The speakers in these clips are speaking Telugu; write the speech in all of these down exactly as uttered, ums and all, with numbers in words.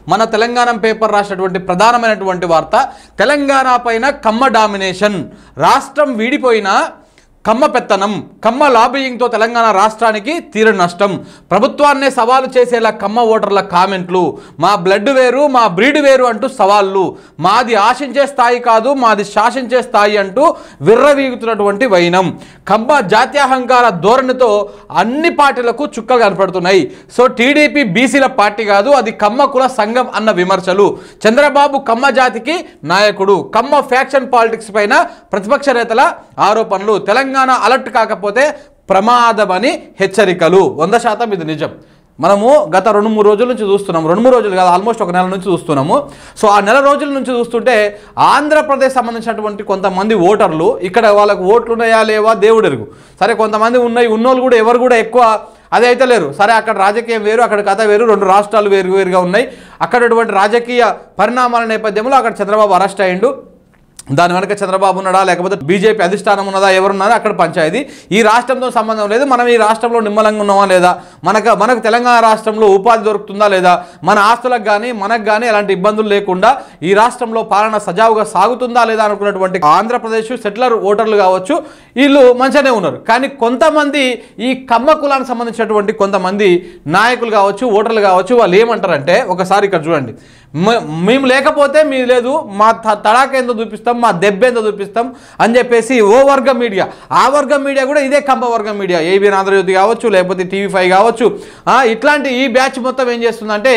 మన తెలంగాణ పేపర్ రాసినటువంటి ప్రధానమైనటువంటి వార్త, తెలంగాణ పైన కమ్మ డామినేషన్, రాష్ట్రం వీడిపోయినా కమ్మ పెత్తనం, కమ్మ లాబియింగ్తో తెలంగాణ రాష్ట్రానికి తీరని నష్టం, ప్రభుత్వాన్నే సవాలు చేసేలా కమ్మ ఓటర్ల కామెంట్లు, మా బ్లడ్ వేరు మా బ్రీడ్ వేరు అంటూ సవాళ్ళు, మాది ఆశించే స్థాయి కాదు మాది శాసించే స్థాయి అంటూ విర్రవీగుతున్నటువంటి వైనం, కమ్మ జాత్యాహంకార ధోరణితో అన్ని పార్టీలకు చుక్కలు కనపడుతున్నాయి. సో టీడీపీ బీసీల పార్టీ కాదు, అది కమ్మ కుల సంఘం అన్న విమర్శలు, చంద్రబాబు కమ్మ జాతికి నాయకుడు, కమ్మ ఫ్యాక్షన్ పాలిటిక్స్ పైన ప్రతిపక్ష నేతల ఆరోపణలు, తెలంగాణ తెలంగాణ అలర్ట్ కాకపోతే ప్రమాదమని హెచ్చరికలు. వంద శాతం ఇది నిజం. మనము గత రెండు మూడు రోజుల నుంచి చూస్తున్నాము, రెండు మూడు రోజులు కాదు ఆల్మోస్ట్ ఒక నెల నుంచి చూస్తున్నాము. సో ఆ నెల రోజుల నుంచి చూస్తుంటే ఆంధ్రప్రదేశ్ సంబంధించినటువంటి కొంతమంది ఓటర్లు, ఇక్కడ వాళ్ళకు ఓట్లు ఉన్నాయా లేవా దేవుడు ఎరుగు, సరే కొంతమంది ఉన్నాయి, ఉన్నోళ్ళు కూడా ఎవరు కూడా ఎక్కువ అదే అయితే లేరు, సరే అక్కడ రాజకీయం వేరు అక్కడ కథ వేరు, రెండు రాష్ట్రాలు వేరు వేరుగా ఉన్నాయి. అక్కడ రాజకీయ పరిణామాల నేపథ్యంలో అక్కడ చంద్రబాబు అరెస్ట్ అయ్యిండు, దాని వెనక చంద్రబాబు ఉన్నాడా లేకపోతే బీజేపీ అధిష్టానం ఉన్నదా ఎవరున్నారా అక్కడ పంచాయతీ, ఈ రాష్ట్రంతో సంబంధం లేదు, మనం ఈ రాష్ట్రంలో నిమ్మలంగా ఉన్నామా లేదా, మనకు మనకు తెలంగాణ రాష్ట్రంలో ఉపాధి దొరుకుతుందా లేదా, మన ఆస్తులకు కానీ మనకు కానీ ఎలాంటి ఇబ్బందులు లేకుండా ఈ రాష్ట్రంలో పాలన సజావుగా సాగుతుందా లేదా అనుకున్నటువంటి ఆంధ్రప్రదేశ్ సెటిలర్ ఓటర్లు కావచ్చు, వీళ్ళు మంచిగానే ఉన్నారు. కానీ కొంతమంది ఈ కమ్మ కులానికి సంబంధించినటువంటి కొంతమంది నాయకులు కావచ్చు ఓటర్లు కావచ్చు, వాళ్ళు ఏమంటారంటే ఒకసారి ఇక్కడ చూడండి, మేము లేకపోతే మీ లేదు, మా తడాక ఏందో చూపిస్తాం, మా దెబ్బ ఏందో చూపిస్తాం అని చెప్పేసి ఓ వర్గం మీడియా, ఆ వర్గం మీడియా కూడా ఇదే కమ్మ వర్గం మీడియా, ఏబిఎన్ ఆంధ్రజ్యోతి కావచ్చు లేకపోతే టీవీ ఫైవ్ కావచ్చు, ఇట్లాంటి ఈ బ్యాచ్ మొత్తం ఏం చేస్తుందంటే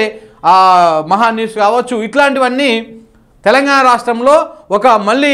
మహా న్యూస్ కావచ్చు, ఇట్లాంటివన్నీ తెలంగాణ రాష్ట్రంలో ఒక మళ్ళీ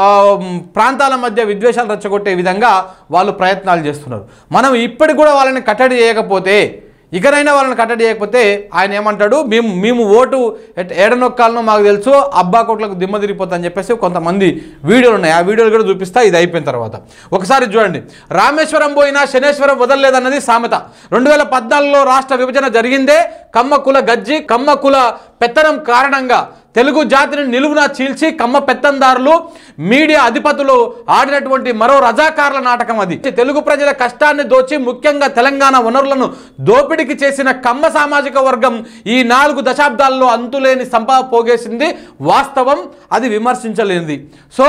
ప్రాంతాల మధ్య విద్వేషాలు రెచ్చగొట్టే విధంగా వాళ్ళు ప్రయత్నాలు చేస్తున్నారు. మనం ఇప్పటికి కూడా వాళ్ళని కట్టడి చేయకపోతే, ఇకనైనా వాళ్ళని కట్టడి చేయకపోతే ఆయన ఏమంటాడు, మేము మేము ఓటు ఏడనొక్కాలనో మాకు తెలుసు, అబ్బా కోట్లకు దిమ్మ తిరిగిపోతా అని చెప్పేసి కొంతమంది వీడియోలు ఉన్నాయి, ఆ వీడియోలు కూడా చూపిస్తా ఇది అయిపోయిన తర్వాత. ఒకసారి చూడండి, రామేశ్వరం పోయినా శనేశ్వరం వదలలేదన్నది సామెత. రెండు వేల పద్నాలుగులో రాష్ట్ర విభజన జరిగిందే కమ్మ కుల గజ్జి కమ్మ కుల పెత్తనం కారణంగా. తెలుగు జాతిని నిలువునా చీల్చి కమ్మ పెత్తందారులు మీడియా అధిపతులు ఆడినటువంటి మరో రజాకారుల నాటకం అది. తెలుగు ప్రజల కష్టాన్ని దోచి ముఖ్యంగా తెలంగాణ వనరులను దోపిడీకి చేసిన కమ్మ సామాజిక వర్గం ఈ నాలుగు దశాబ్దాల్లో అంతులేని సంపద పోగేసింది వాస్తవం, అది విమర్శించలేనిది. సో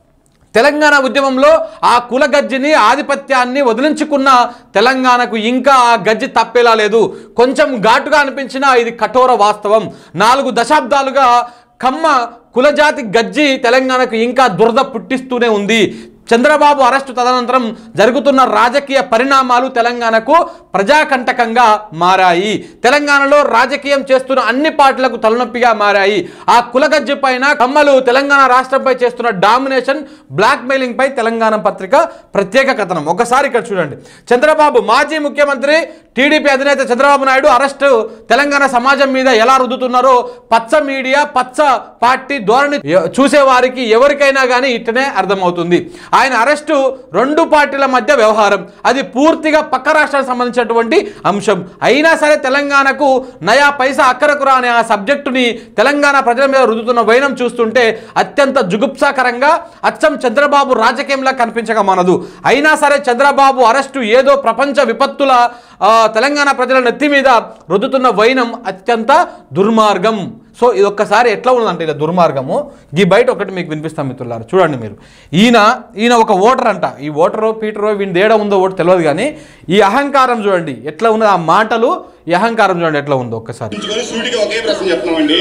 తెలంగాణ ఉద్యమంలో ఆ కుల గజ్జిని ఆధిపత్యాన్ని వదిలించుకున్న తెలంగాణకు ఇంకా ఆ గజ్జి తప్పేలా లేదు. కొంచెం ఘాటుగా అనిపించినా ఇది కఠోర వాస్తవం. నాలుగు దశాబ్దాలుగా కమ్మ కులజాతి గజ్జి తెలంగాణకు ఇంకా దురద పుట్టిస్తూనే ఉంది. చంద్రబాబు అరెస్టు తదనంతరం జరుగుతున్న రాజకీయ పరిణామాలు తెలంగాణకు ప్రజాకంటకంగా మారాయి. తెలంగాణలో రాజకీయం చేస్తున్న అన్ని పార్టీలకు తలనొప్పిగా మారాయి. ఆ కులగజ్జి పైన కమ్మలు తెలంగాణ రాష్ట్రంపై చేస్తున్న డామినేషన్, బ్లాక్ మెయిలింగ్ పై తెలంగాణ పత్రిక ప్రత్యేక కథనం. ఒకసారి ఇక్కడ చూడండి, చంద్రబాబు మాజీ ముఖ్యమంత్రి టీడీపీ అధినేత చంద్రబాబు నాయుడు అరెస్టు తెలంగాణ సమాజం మీద ఎలా రుద్దుతున్నారో పచ్చ మీడియా పచ్చ పార్టీ ధోరణి చూసే వారికి ఎవరికైనా కానీ ఇట్టనే అర్థమవుతుంది. ఆయన అరెస్టు రెండు పార్టీల మధ్య వ్యవహారం, అది పూర్తిగా పక్క రాష్ట్రానికి సంబంధించినటువంటి అంశం. అయినా సరే తెలంగాణకు నయా పైసా అక్కరకు రాని ఆ సబ్జెక్టుని తెలంగాణ ప్రజల మీద రుద్దుతున్న వైనం చూస్తుంటే అత్యంత జుగుప్సాకరంగా అచ్చం చంద్రబాబు రాజకీయంలా కనిపించక మనదు. అయినా సరే చంద్రబాబు అరెస్టు ఏదో ప్రపంచ విపత్తుల తెలంగాణ ప్రజల నెత్తి మీద రుద్దుతున్న వైనం అత్యంత దుర్మార్గం. సో ఇది ఒక్కసారి ఎట్లా ఉందంటే ఇలా దుర్మార్గము, ఈ బయట ఒకటి మీకు వినిపిస్తాం మిత్రులారా, చూడండి మీరు. ఈయన ఈయన ఒక ఓటర్ అంట, ఈ ఓటరో పీటరో వీని తేడా ఉందో ఓటు తెలియదు, కానీ ఈ అహంకారం చూడండి ఎట్లా ఉన్నది, ఆ మాటలు ఈ అహంకారం చూడండి ఎట్లా ఉందో ఒక్కసారి. ఒకే ప్రశ్న చెప్తున్నామండి,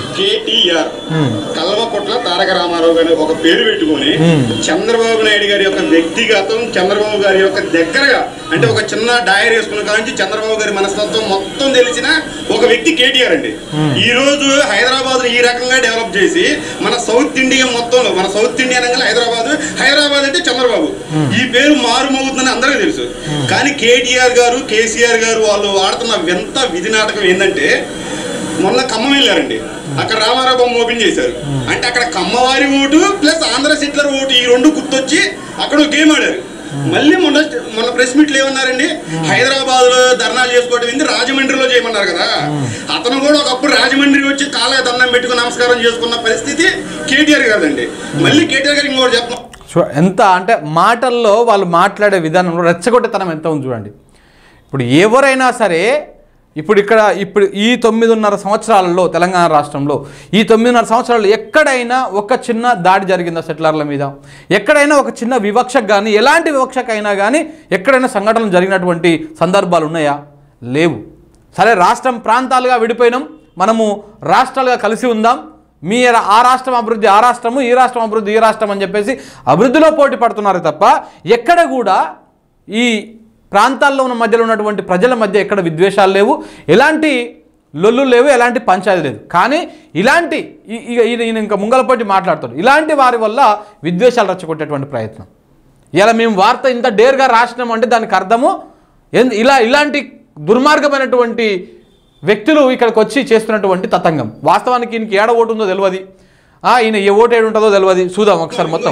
కేటీఆర్ కల్వకుట్ల తారక రామారావు గారి ఒక పేరు పెట్టుకొని చంద్రబాబు నాయుడు గారి యొక్క వ్యక్తిగతం, చంద్రబాబు గారి యొక్క దగ్గరగా అంటే ఒక చిన్న డయర్ వేసుకున్న కానించి చంద్రబాబు గారి మనస్తత్వం మొత్తం తెలిసిన ఒక వ్యక్తి కేటీఆర్ అండి. ఈ రోజు హైదరాబాద్ ఈ రకంగా డెవలప్ చేసి మన సౌత్ ఇండియా మొత్తంలో, మన సౌత్ ఇండియా అనగా హైదరాబాద్, హైదరాబాద్ అంటే చంద్రబాబు, ఈ పేరు మారుమోగుతుందని అందరికీ తెలుసు. కానీ కేటీఆర్ గారు కేసీఆర్ గారు వాళ్ళు ఆడుతున్న వింత విధి నాటకం ఏంటంటే, మొన్న ఖమ్మం వెళ్ళారండి, అక్కడ రామారావు బొమ్మ ఓపెన్ చేశారు. అంటే అక్కడ కమ్మవారి vote plus Andhra settler vote ఈ రెండు గుర్తొచ్చి అక్కడ గేమ్ ఆడారు. మళ్ళీ మొన్న మొన్న ప్రెస్ మీట్లు ఏమన్నారండి, హైదరాబాద్ లో ధర్నాలు చేసుకోవడం ఏంది, రాజమండ్రిలో చేయమన్నారు కదా. అతను కూడా ఒకప్పుడు రాజమండ్రి వచ్చి కాళ్ళ దండం పెట్టుకుని నమస్కారం చేసుకున్న పరిస్థితి కేటీఆర్ గారిదండి. మళ్ళీ కేటీఆర్ గారికి ఇంకోటి చెప్పడం ఎంత అంటే మాటల్లో వాళ్ళు మాట్లాడే విధానంలో రెచ్చగొట్టేతనం ఎంత ఉంది చూడండి. ఇప్పుడు ఎవరైనా సరే ఇప్పుడు ఇక్కడ ఇప్పుడు ఈ తొమ్మిదిన్నర సంవత్సరాలలో తెలంగాణ రాష్ట్రంలో ఈ తొమ్మిదిన్నర సంవత్సరాల్లో ఎక్కడైనా ఒక చిన్న దాడి జరిగిందా సెటిలర్ల మీద? ఎక్కడైనా ఒక చిన్న వివక్షకు కానీ ఎలాంటి వివక్షకైనా కానీ ఎక్కడైనా సంఘటనలు జరిగినటువంటి సందర్భాలు ఉన్నాయా? లేవు. సరే, రాష్ట్రం ప్రాంతాలుగా విడిపోయినాం, మనము రాష్ట్రాలుగా కలిసి ఉందాం, మీ ఆ రాష్ట్రం అభివృద్ధి ఆ రాష్ట్రము, ఈ రాష్ట్రం అభివృద్ధి ఈ రాష్ట్రం అని చెప్పేసి అభివృద్ధిలో పోటీ పడుతున్నారు తప్ప ఎక్కడ కూడా ఈ ప్రాంతాల్లో ఉన్న మధ్యలో ఉన్నటువంటి ప్రజల మధ్య ఎక్కడ విద్వేషాలు లేవు, ఎలాంటి లొల్లు లేవు, ఎలాంటి పంచాయతీ లేదు. కానీ ఇలాంటి ఈయన ఇంకా ముంగలపోటీ మాట్లాడుతాడు, ఇలాంటి వారి వల్ల విద్వేషాలు రెచ్చగొట్టేటువంటి ప్రయత్నం. ఇలా మేము వార్త ఇంత డేర్గా రాసినాం అంటే దానికి అర్థము ఇలా ఇలాంటి దుర్మార్గమైనటువంటి వ్యక్తులు ఇక్కడికి వచ్చి చేస్తున్నటువంటి తతంగం. వాస్తవానికి ఈయనకి ఏడ ఓటు ఉందో తెలియదు, ఈయన ఏ ఓటు ఏడు ఉంటుందో తెలియదు. చూద్దాం ఒకసారి మొత్తం.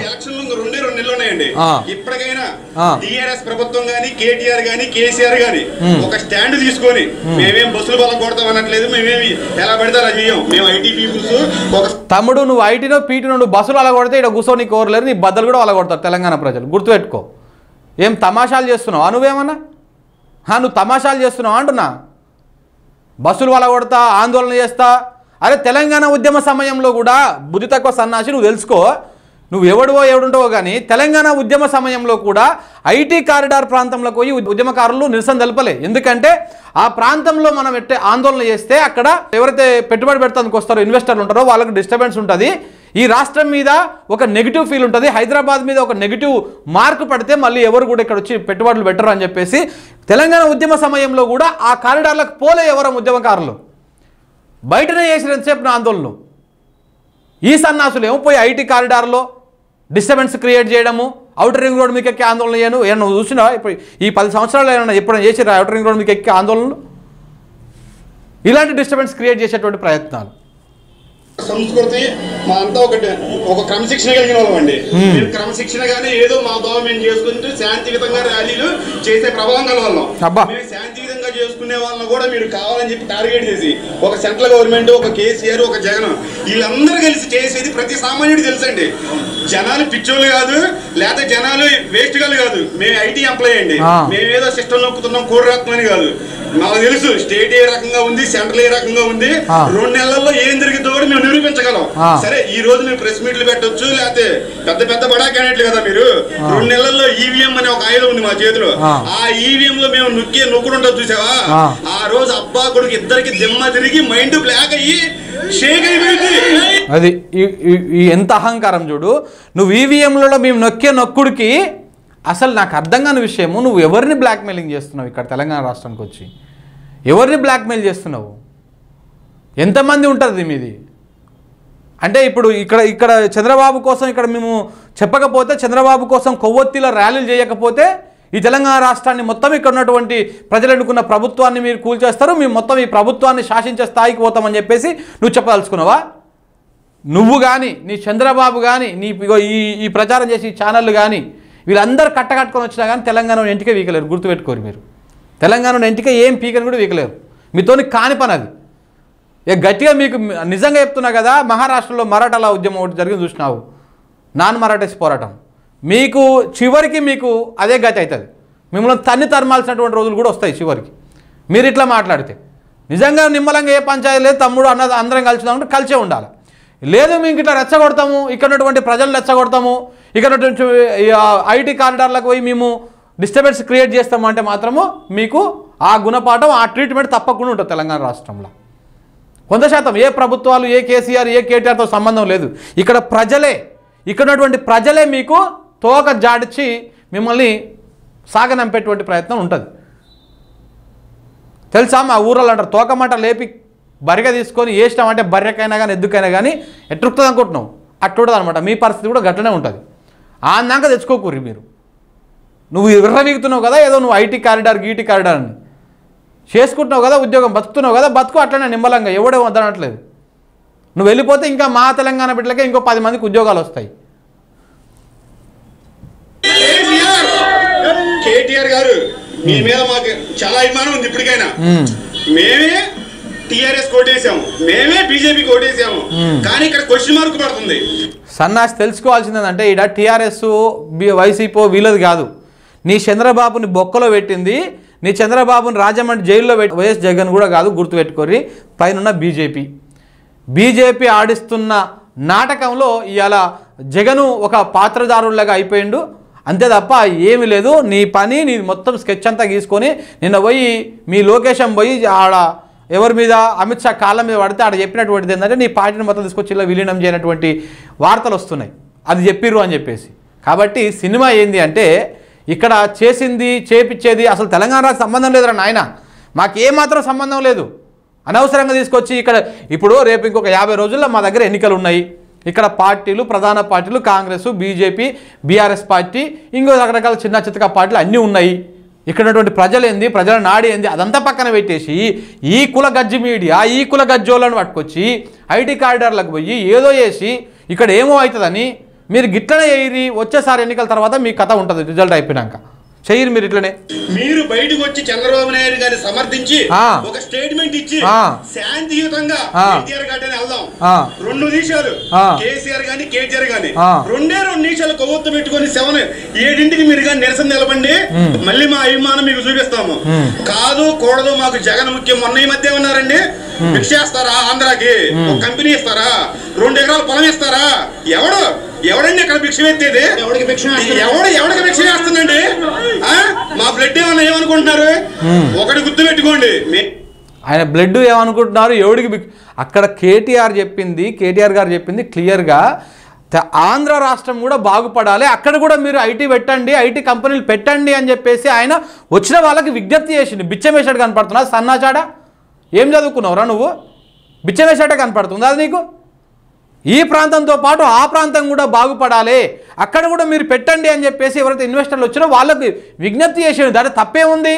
ఇప్పటికైనా టిఆర్ఎస్ ప్రభుత్వం గానీ కేటీఆర్ గానీ కేసీఆర్ గానీ ఒక స్టాండ్ తీసుకొని మేమేం బస్సులు బలం కొడతాం అనట్లేదు, మేమేమి ఎలా పడితే అలా చేయం. మేము ఐటీ పీపుల్స్. తమ్ముడు, నువ్వు ఐటీనో పీటీనో నువ్వు బస్సులు అలా కొడితే ఇక్కడ కూర్చో నీకు కోరలేరు, నీ బద్దలు కూడా అలా కొడతారు తెలంగాణ ప్రజలు, గుర్తుపెట్టుకో. ఏం తమాషాలు చేస్తున్నావా నువ్వేమన్నా? నువ్వు తమాషాలు చేస్తున్నావు అంటున్నా. బస్సులు వల కొడతా, ఆందోళన చేస్తా. అరే, తెలంగాణ ఉద్యమ సమయంలో కూడా బుద్ధి తక్కువ సన్నాసి నువ్వు తెలుసుకో, నువ్వు ఎవడువో ఎవడుంటావో కానీ తెలంగాణ ఉద్యమ సమయంలో కూడా ఐటీ కారిడార్ ప్రాంతంలో పోయి ఉద్యమకారులు నిరసన తెలపలే. ఎందుకంటే ఆ ప్రాంతంలో మనం ఎట్టే ఆందోళన చేస్తే అక్కడ ఎవరైతే పెట్టుబడి పెడతానికి వస్తారో ఇన్వెస్టర్లు ఉంటారో వాళ్ళకి డిస్టర్బెన్స్ ఉంటుంది, ఈ రాష్ట్రం మీద ఒక నెగిటివ్ ఫీల్ ఉంటుంది, హైదరాబాద్ మీద ఒక నెగిటివ్ మార్క్ పడితే మళ్ళీ ఎవరు కూడా ఇక్కడ వచ్చి పెట్టుబడులు పెట్టరు అని చెప్పేసి తెలంగాణ ఉద్యమ సమయంలో కూడా ఆ కారిడార్లకు పోలే ఎవరం ఉద్యమకారులు, బయటనే చేసినంతసేపు నా ఆందోళనలు. ఈ సన్నాసులు ఏమో పోయి ఐటీ కారిడార్లో డిస్టర్బెన్స్ క్రియేట్ చేయడము, అవుటర్ రింగ్ రోడ్ మీకు ఎక్కి ఆందోళన చేయను. ఏమన్నా నువ్వు చూసినావా ఇప్పుడు ఈ పది సంవత్సరాలు ఏమన్నా ఎప్పుడైనా చేసిరా అవుటర్ రింగ్ రోడ్ మీకు ఎక్కి ఆందోళనలు? ఇలాంటి డిస్టర్బెన్స్ క్రియేట్ చేసేటువంటి ప్రయత్నాలు. సంస్కృతి మా అంతా ఒకటి ఒక క్రమశిక్షణ కలిగిన వాళ్ళం అండి. మేము క్రమశిక్షణగానే ఏదో మా దోవ మేము చేసుకుంటూ శాంతియుతంగా ర్యాలీలు చేసే ప్రభావం గల వాళ్ళం. మేము శాంతియుతంగా చేసుకునే వాళ్ళని కూడా మీరు కావాలని చెప్పి టార్గెట్ చేసి ఒక సెంట్రల్ గవర్నమెంట్, ఒక కేసీఆర్, ఒక జగన్ వీళ్ళందరూ కలిసి చేసేది ప్రతి సామాన్యుడు తెలుసండి. జనాలు పిచ్చోళ్ళు కాదు, లేదా జనాలు వేస్ట్ గాలు కాదు. మేము ఐటీ ఎంప్లాయ్ అండి, మేము ఏదో సిస్టమ్ నొక్కుతున్నాం కూడ రాత్మని కాదు. నాకు తెలుసు స్టేట్ ఏ రకంగా ఉంది, సెంట్రల్ ఏ రకంగా ఉంది, రెండు నెలల్లో ఏం జరిగిందో కూడా మేము నిరూపించగలం. సరే, ఈ రోజు మీరు ప్రెస్ మీట్లు పెట్టొచ్చు, లేకపోతే పెద్ద పెద్ద బడా క్యాండిడేట్లు కదా మీరు. రెండు నెలల్లో ఈవీఎం అనే ఒక ఆయుధం ఉంది మా చేతిలో. ఆ ఈవీఎం లో మేము నొక్కి నొక్కుడుంటాం చూసావా, ఆ రోజు అబ్బా కొడుకు ఇద్దరికి దిమ్మ తిరిగి మైండ్ బ్లాక్ అయ్యి షేక్ అయిపోయింది. అది ఎంత అహంకారం చూడు. నువ్వు ఈవీఎంలలో మేము నొక్కే నొక్కుడికి అసలు నాకు అర్థం కాని విషయము, నువ్వు ఎవరిని బ్లాక్మెయిలింగ్ చేస్తున్నావు ఇక్కడ తెలంగాణ రాష్ట్రానికి వచ్చి? ఎవరిని బ్లాక్మెయిల్ చేస్తున్నావు? ఎంతమంది ఉంటుంది మీది? అంటే ఇప్పుడు ఇక్కడ ఇక్కడ చంద్రబాబు కోసం ఇక్కడ మేము చెప్పకపోతే, చంద్రబాబు కోసం కొవ్వొత్తిల ర్యాలీలు చేయకపోతే ఈ తెలంగాణ రాష్ట్రాన్ని మొత్తం ఇక్కడ ఉన్నటువంటి ప్రజలు ఎన్నుకున్న ప్రభుత్వాన్ని మీరు కూల్చేస్తారు, మేము మొత్తం ఈ ప్రభుత్వాన్ని శాసించే స్థాయికి పోతామని చెప్పేసి నువ్వు చెప్పదలుచుకున్నావా? నువ్వు కానీ, నీ చంద్రబాబు కానీ, నీ ఈ ఈ ప్రచారం చేసి ఛానళ్ళు కానీ వీళ్ళందరూ కట్టకట్టుకొని వచ్చినా కానీ తెలంగాణ ఎంటికే వీకలేరు, గుర్తుపెట్టుకోరు మీరు. తెలంగాణ ఎంటికే ఏం పీకని కూడా వీకలేరు, మీతోని కాని పని అది. ఇక గట్టిగా మీకు నిజంగా చెప్తున్నా కదా, మహారాష్ట్రలో మరాఠాల ఉద్యమం ఒకటి జరిగింది చూసినావు, నాన్ మరాఠీస్ పోరాటం. మీకు చివరికి మీకు అదే గతి అవుతుంది, మిమ్మల్ని తన్ని తరమాల్సినటువంటి రోజులు కూడా వస్తాయి చివరికి మీరు ఇట్లా మాట్లాడితే. నిజంగా నిమ్మలంగా ఏ పంచాయతీ లేదు, తమ్ముడు అన్న అందరం కలిసి ఉంటే కలిసే ఉండాలి. లేదు మేము ఇట్లా రెచ్చగొడతాము, ఇక్కడ ఉన్నటువంటి ప్రజలు రెచ్చగొడతాము, ఇక్కడ ఐటీ కారిడార్లకు పోయి మేము డిస్టర్బెన్స్ క్రియేట్ చేస్తామంటే మాత్రము మీకు ఆ గుణపాఠం, ఆ ట్రీట్మెంట్ తప్పకుండా ఉంటుంది తెలంగాణ రాష్ట్రంలో. వంద శాతం ఏ ప్రభుత్వాలు, ఏ కేసీఆర్, ఏ కేటీఆర్తో సంబంధం లేదు. ఇక్కడ ప్రజలే, ఇక్కడ ఉన్నటువంటి ప్రజలే మీకు తోక జాడిచి మిమ్మల్ని సాగనంపేటువంటి ప్రయత్నం ఉంటుంది. తెలుసా, మా ఊళ్ళో అంటారు తోకమాట లేపి బరిగా తీసుకొని వేసినాం అంటే బర్రెకైనా కానీ ఎద్దుకైనా కానీ ఎట్రుకుతుంది అనుకుంటున్నావు, అట్లుంటుంది అనమాట. మీ పరిస్థితి కూడా గట్లనే ఉంటుంది. ఆందాక తెచ్చుకోకూరి మీరు. నువ్వు విర్రవీగుతున్నావు కదా ఏదో నువ్వు ఐటీ కారిడార్ గీటీ కారిడార్ అని చేసుకుంటున్నావు కదా, ఉద్యోగం బతుకుతున్నావు కదా, బతుకు అట్లనే నిమ్మలంగా, ఎవడే వద్దనట్లేదు. నువ్వు వెళ్ళిపోతే ఇంకా మా తెలంగాణ బిడ్డలకే ఇంకో పది మందికి ఉద్యోగాలు వస్తాయి. కేటీఆర్ గారు మీ మీద మాకు చాలా అభిమానం ఉంది ఇప్పటికైనా. మేమే టిఆర్ఎస్ కోటేసాము, మేమే బీజేపీ కోటేసాము, కానీ ఇక్కడ క్వశ్చన్ మార్క్ పడుతుంది. సన్నాసి తెలుసుకోవాల్సిందంటే ఇక్కడ టీఆర్ఎస్ వైసీపీ వీళ్ళది కాదు, నీ చంద్రబాబుని బొక్కలో పెట్టింది నీ చంద్రబాబుని రాజమండ్రి జైల్లో పెట్టి వైఎస్ జగన్ కూడా కాదు, గుర్తుపెట్టుకోర్రి, పైన బీజేపీ బీజేపీ ఆడిస్తున్న నాటకంలో ఇవాళ జగను ఒక పాత్రదారులాగా అయిపోయిండు, అంతే తప్ప ఏమీ లేదు. నీ పని నీ మొత్తం స్కెచ్ అంతా గీసుకొని నిన్న పోయి మీ లోకేశం పోయి ఆడ ఎవరి మీద అమిత్ షా కాళ్ళ మీద పడితే ఆడ చెప్పినటువంటిది ఏంటంటే నీ పార్టీని మొత్తం తీసుకొచ్చి ఇలా విలీనం చేయనటువంటి వార్తలు వస్తున్నాయి, అది చెప్పిర్రు అని చెప్పేసి. కాబట్టి సినిమా ఏంది అంటే ఇక్కడ చేసింది చేపిచ్చేది అసలు తెలంగాణకు సంబంధం లేదురా నాయన, మాకేమాత్రం సంబంధం లేదు. అనవసరంగా తీసుకొచ్చి ఇక్కడ ఇప్పుడు రేపు ఇంకొక యాభై రోజుల్లో మా దగ్గర ఎన్నికలు ఉన్నాయి. ఇక్కడ పార్టీలు ప్రధాన పార్టీలు కాంగ్రెస్, బీజేపీ, బీఆర్ఎస్ పార్టీ, ఇంకో రకరకాల చిన్న చిత్తక పార్టీలు అన్నీ ఉన్నాయి. ఇక్కడ ఉన్నటువంటి ప్రజలు ఏంది, ప్రజల నాడి ఏంది, అదంతా పక్కన పెట్టేసి ఈ కుల గజ్జి మీడియా ఈ కుల గజ్జోళ్ళను పట్టుకొచ్చి ఐటీ కారిడార్లకు పోయి ఏదో చేసి ఇక్కడ ఏమో అవుతుందని మీరు గిట్లనే చేయరి. వచ్చేసారి ఎన్నికల తర్వాత మీ కథ ఉంటుంది, రిజల్ట్ అయిపోయినాక చెయ్యరు మీరు ఇట్లనే. మీరు బయటకు వచ్చి చంద్రబాబు నాయుడు గారిని సమర్థించి ఒక స్టేట్మెంట్ ఇచ్చి శాంతియుతంగా కేటీఆర్ గారిని వెళ్దాం, రెండు నిమిషాలు కేసీఆర్ గాని కేటీఆర్ గాని రెండే రెండు నిమిషాలు కొవ్వొత్తు పెట్టుకుని సెవెన్ ఏడింటికి మీరు కానీ నిరసన నిలబండి, మళ్ళీ మా అభిమానం మీకు చూపిస్తాము. కాదు కూడదు మాకు జగన్ ముఖ్యం. మొన్న ఈ మధ్య ఉన్నారండి, భిక్ష ఇస్తారా ఆంధ్రాకి, ఒక కంపెనీ ఇస్తారా, రెండు ఎకరాల పొలం ఇస్తారా, ఎవడు ఎవడండి అక్కడ భిక్ష ఎత్తేది, ఎవడికి భిక్ష ఎవడు ఎవడికి భిక్ష చేస్తుందండి? మా బ్లడ్ ఏమన్నా ఏమనుకుంటున్నారు, ఒకటి గుర్తు పెట్టుకోండి. ఆయన బ్లడ్ ఏమనుకుంటున్నారు, ఎవడికి అక్కడ కేటీఆర్ చెప్పింది కేటీఆర్ గారు చెప్పింది క్లియర్గా ఆంధ్ర రాష్ట్రం కూడా బాగుపడాలి, అక్కడ కూడా మీరు ఐటీ పెట్టండి, ఐటీ కంపెనీలు పెట్టండి అని చెప్పేసి ఆయన వచ్చిన వాళ్ళకి విజ్ఞప్తి చేసింది. బిచ్చమేశాడు కనపడుతున్నా సన్నాచాడ, ఏం చదువుకున్నావురా నువ్వు, బిచ్చమేశాడే కనపడుతుంది అది నీకు. ఈ ప్రాంతంతో పాటు ఆ ప్రాంతం కూడా బాగుపడాలి, అక్కడ కూడా మీరు పెట్టండి అని చెప్పేసి ఎవరైతే ఇన్వెస్టర్లు వచ్చినో వాళ్ళకి విజ్ఞప్తి చేసేది. దాంట్లో తప్పే ఉంది,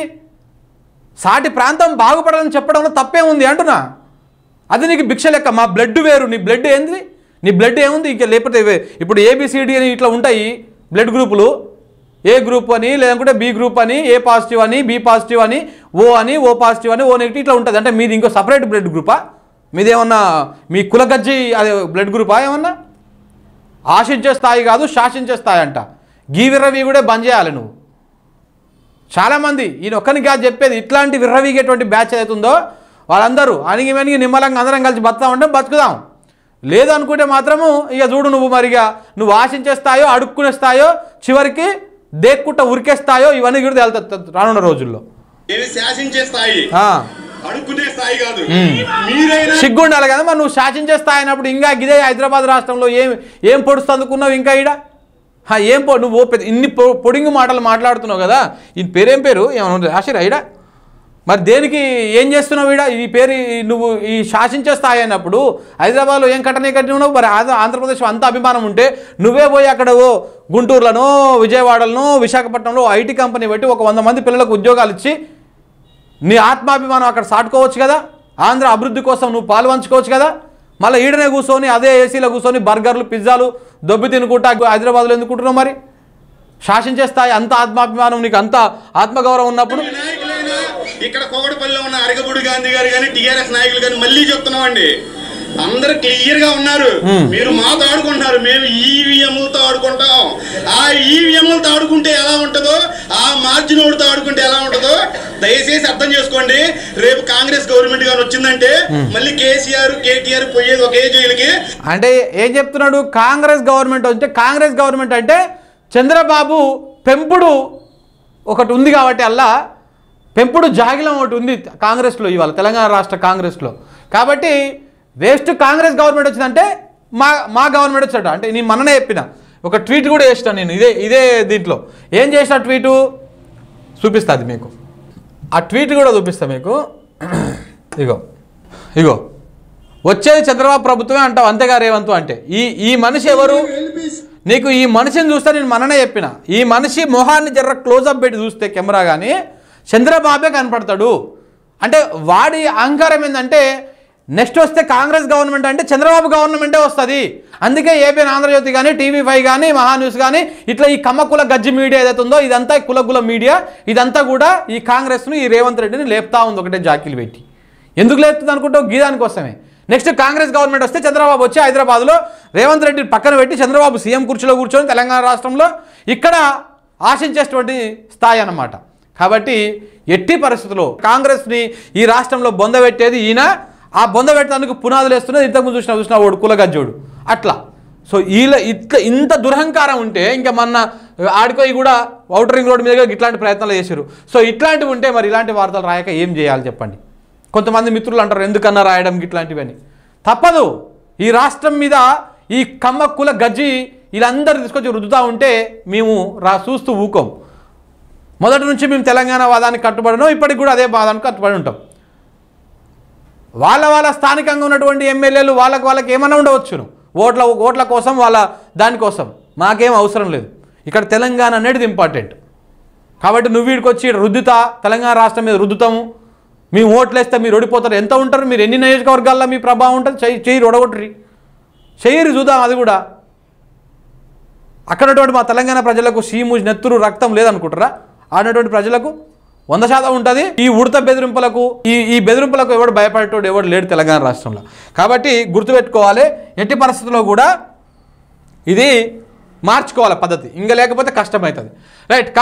సాటి ప్రాంతం బాగుపడాలని చెప్పడంలో తప్పే ఉంది అంటున్నా. అది నీకు భిక్ష లెక్క. మా బ్లడ్ వేరు, నీ బ్లడ్ ఏంది, నీ బ్లడ్ ఏముంది ఇంకా, లేకపోతే ఇప్పుడు ఏబిసిడి అని ఇట్లా ఉంటాయి బ్లడ్ గ్రూపులు, ఏ గ్రూప్ అని లేదంటే బి గ్రూప్ అని, ఏ పాజిటివ్ అని, బి పాజిటివ్ అని, ఓ అని, ఓ పాజిటివ్ అని, ఓ నెగిటివ్ ఇట్లా ఉంటుంది. అంటే మీది ఇంకో సపరేట్ బ్లడ్ గ్రూపా, మీదేమన్నా మీ కులగజ్జి అదే బ్లడ్ గ్రూపా ఏమన్నా? ఆశించే స్థాయి కాదు శాసించే స్థాయి అంట. గీ విర్రవి కూడా బంద్ చేయాలి నువ్వు. చాలామంది ఈయన ఒక్కరికి కాదు చెప్పేది, ఇట్లాంటి విర్రవీగేటువంటి బ్యాచ్ అవుతుందో వాళ్ళందరూ అణిగి మెనిగి నిమ్మలంగా అందరం కలిసి బతుకుతామంటే బతుకుదాం, లేదనుకుంటే మాత్రము ఇక చూడు నువ్వు మరిగా నువ్వు ఆశించే స్థాయో అడుక్కునే స్థాయో చివరికి దేక్కుంట ఉరికేస్తాయో ఇవన్నీ కూడా తేలుతుంది రానున్న రోజుల్లో. శాసించే స్థాయి అడుక్కునే స్థాయి కాదు, సిగ్గు ఉండాలి కదా మరి. నువ్వు శాసించే స్థాయి అయినప్పుడు ఇంకా ఇదే హైదరాబాద్ రాష్ట్రంలో ఏం ఏం పొడుస్తు అందుకున్నావు ఇంకా ఈడ ఏం పొ నువ్వు ఇన్ని పొడింగు మాటలు మాట్లాడుతున్నావు కదా. ఈ పేరేం పేరు ఏమన్నా రాసిరా ఈడ, మరి దేనికి ఏం చేస్తున్నావు ఈడ? ఈ పేరు నువ్వు ఈ శాసించే స్థాయి అయినప్పుడు హైదరాబాద్లో ఏం కట్టనే కట్టి ఉన్నావు. మరి ఆంధ్రప్రదేశ్ అంత అభిమానం ఉంటే నువ్వే పోయి అక్కడ ఓ గుంటూరులోనో విజయవాడలోనో విశాఖపట్నంలో ఐటీ కంపెనీ పెట్టి ఒక వంద మంది పిల్లలకు ఉద్యోగాలు ఇచ్చి నీ ఆత్మాభిమానం అక్కడ సాటుకోవచ్చు కదా. ఆంధ్ర అభివృద్ధి కోసం నువ్వు పాలు పంచుకోవచ్చు కదా. మళ్ళీ ఈడనే కూర్చొని అదే ఏసీలో కూర్చొని బర్గర్లు పిజ్జాలు దొబ్బి తినుకుంటా హైదరాబాద్లో ఎందుకుంటున్నావు? మరి శాసించే స్థాయి అంత ఆత్మాభిమానం నీకు అంత ఆత్మగౌరవం ఉన్నప్పుడు ఇక్కడ కోవడపల్లిలో ఉన్న అరగబుడి గాంధీ గారు కానీ టీఆర్ఎస్ నాయకులు కానీ మళ్ళీ చెప్తున్నామండి, అందరు క్లియర్ గా ఉన్నారు. మీరు మాతో ఆడుకుంటున్నారు, మేము ఈవీఎంలతో ఆడుకుంటాం. ఆ ఈవీఎంలతో ఆడుకుంటే ఎలా ఉంటుందో, ఆ మార్జిన్ ఓడితో ఆడుకుంటే ఎలా ఉంటుందో దయచేసి అర్థం చేసుకోండి. రేపు కాంగ్రెస్ గవర్నమెంట్ గారు వచ్చిందంటే మళ్ళీ కేసీఆర్ కేటీఆర్ పోయేది ఒకే జైలుకి. అంటే ఏం చెప్తున్నాడు? కాంగ్రెస్ గవర్నమెంట్ అంటే కాంగ్రెస్ గవర్నమెంట్ అంటే చంద్రబాబు పెంపుడు ఒకటి ఉంది కాబట్టి అలా పెంపుడు జాగిలం ఒకటి ఉంది కాంగ్రెస్లో, ఇవాళ తెలంగాణ రాష్ట్ర కాంగ్రెస్లో. కాబట్టి వేస్ట్ కాంగ్రెస్ గవర్నమెంట్ వచ్చిందంటే మా మా గవర్నమెంట్ వచ్చాట అంటే నేను మననే చెప్పిన ఒక ట్వీట్ కూడా చేసిన నేను ఇదే ఇదే దీంట్లో ఏం చేసిన ట్వీటు చూపిస్తుంది మీకు. ఆ ట్వీట్ కూడా చూపిస్తా మీకు. ఇగో ఇగో వచ్చేది చంద్రబాబు ప్రభుత్వమే అంటావు అంతేగా రేవంతు అంటే ఈ ఈ మనిషి ఎవరు? నీకు ఈ మనిషిని చూస్తే నేను మననే చెప్పిన ఈ మనిషి మొహాన్ని జర్ర క్లోజప్ పెట్టి చూస్తే కెమెరా కానీ చంద్రబాబే కనపడతాడు. అంటే వాడి అహంకారం ఏంటంటే నెక్స్ట్ వస్తే కాంగ్రెస్ గవర్నమెంట్ అంటే చంద్రబాబు గవర్నమెంటే వస్తుంది. అందుకే ఏపీఎన్ ఆంధ్రజ్యోతి కానీ టీవీ ఫైవ్ కానీ మహాన్యూస్ కానీ ఇట్లా ఈ కమ్మకుల గజ్జి మీడియా ఏదైతే ఉందో ఇదంతా కులగుల మీడియా ఇదంతా కూడా ఈ కాంగ్రెస్ను ఈ రేవంత్ రెడ్డిని లేపుతా ఉంది ఒకటే జాకీలు పెట్టి. ఎందుకు లేపుతుంది అనుకుంటావు? గీదాని కోసమే. నెక్స్ట్ కాంగ్రెస్ గవర్నమెంట్ వస్తే చంద్రబాబు వచ్చి హైదరాబాద్లో రేవంత్ రెడ్డి పక్కన పెట్టి చంద్రబాబు సీఎం కుర్చీలో కూర్చొని తెలంగాణ రాష్ట్రంలో ఇక్కడ ఆశించేటువంటి స్థాయి అన్నమాట. కాబట్టి ఎట్టి పరిస్థితుల్లో కాంగ్రెస్ని ఈ రాష్ట్రంలో బొందబెట్టేది ఈయన. ఆ బొందబెట్టడానికి పునాదులు వేస్తున్నది ఇంతకుముందు చూసిన చూసిన ఓడు కులగజ్జోడు అట్లా. సో వీళ్ళ ఇట్లా ఇంత దురహంకారం ఉంటే ఇంకా మొన్న ఆడిపోయి కూడా ఔటర్ రింగ్ రోడ్ మీదుగా ఇట్లాంటి ప్రయత్నాలు చేశారు. సో ఇట్లాంటివి ఉంటే మరి ఇలాంటి వార్తలు రాయక ఏం చేయాలి చెప్పండి. కొంతమంది మిత్రులు అంటారు ఎందుకన్నా రాయడం ఇట్లాంటివని. తప్పదు. ఈ రాష్ట్రం మీద ఈ కమ్మ కుల గజ్జి వీళ్ళందరూ తీసుకొచ్చి రుద్దుతూ ఉంటే మేము రా చూస్తూ ఊకోం. మొదటి నుంచి మేము తెలంగాణ వాదానికి కట్టుబడినాం, ఇప్పటికి కూడా అదే వాదానికి కట్టుబడి ఉంటాం. వాళ్ళ వాళ్ళ స్థానికంగా ఉన్నటువంటి ఎమ్మెల్యేలు వాళ్ళకి వాళ్ళకి ఏమన్నా ఉండవచ్చును, ఓట్ల ఓట్ల కోసం వాళ్ళ దానికోసం. మాకేం అవసరం లేదు. ఇక్కడ తెలంగాణ అనేది ఇంపార్టెంట్. కాబట్టి నువ్వు వీడికి వచ్చి రుద్దుతా తెలంగాణ రాష్ట్రం మీద రుద్దుతాము, మేము ఓట్లేస్తే మీరు ఓడిపోతారు. ఎంత ఉంటారు మీరు, ఎన్ని నియోజకవర్గాల్లో మీ ప్రభావం ఉంటుంది, చెయ్యి చెయ్యి ఒడగొట్టరి చెయ్యరి చూద్దాం. అది కూడా అక్కడటువంటి మా తెలంగాణ ప్రజలకు సీము నెత్తురు రక్తం లేదనుకుంటారా? ఆడినటువంటి ప్రజలకు వంద శాతం ఉంటుంది. ఈ ఉడత బెదిరింపులకు ఈ ఈ బెదిరింపులకు ఎవడు భయపడేటోడు ఎవడు లేడు తెలంగాణ రాష్ట్రంలో. కాబట్టి గుర్తుపెట్టుకోవాలి, ఎట్టి పరిస్థితుల్లో కూడా ఇది మార్చుకోవాలి పద్ధతి, ఇంకా లేకపోతే కష్టమవుతుంది. రైట్.